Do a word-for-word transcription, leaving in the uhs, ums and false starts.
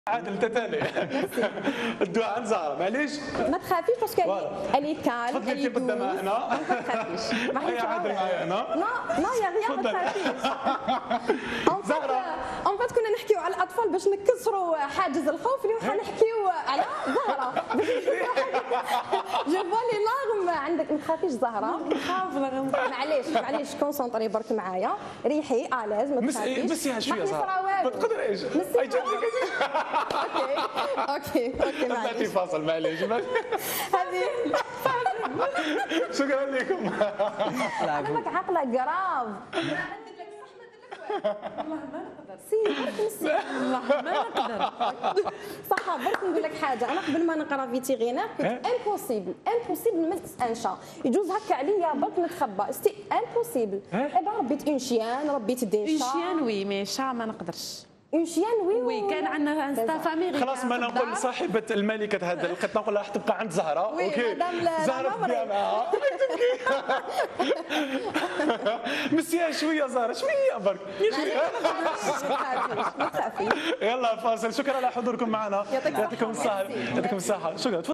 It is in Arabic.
عادل تتالي الدعاء عن زهره معليش ما تخافيش باسكو الي كالم تفضلي انت قدامها هنا ما تخافيش هيا عادل معايا هنا لا لا يا غياب ما تخافيش زهره اون فات كنا نحكيو على الاطفال باش نكسروا حاجز الخوف. اليوم حنحكيو على زهره جو فوا لي لارم عندك. ما تخافيش زهره نخاف معليش معليش كونسونطري برك معايا ريحي الاز ما تخافيش مسيها شويه زهره ما تقدريش اوكي اوكي اوكي معليش فاصل معليش هذه شكرا لكم. انا بك عقله قراف والله ما نقدر سي والله ما نقدر صح. برك نقول لك حاجه، انا قبل ما نقرا فيتيغينير كنت امبوسيبل امبوسيبل ما نتسانشا يجوز هكا عليا برك نتخبى سي امبوسيبل. ايبا ربيت اون شيان ربيت دي اون شيان وي مي شا ما نقدرش. اون شيان وي وي كان عندنا ان ستاف امريكان خلاص ما نقول صاحبه الملكه هذا القط نقول لها تبقى عند زهره. اوكي زهره تبقى معاها مسيها شويه زهره شويه برك شويه ما تخافيش. يلا فاصل. شكرا على حضوركم معنا يعطيكم الصحه يعطيكم الصحه. شكرا.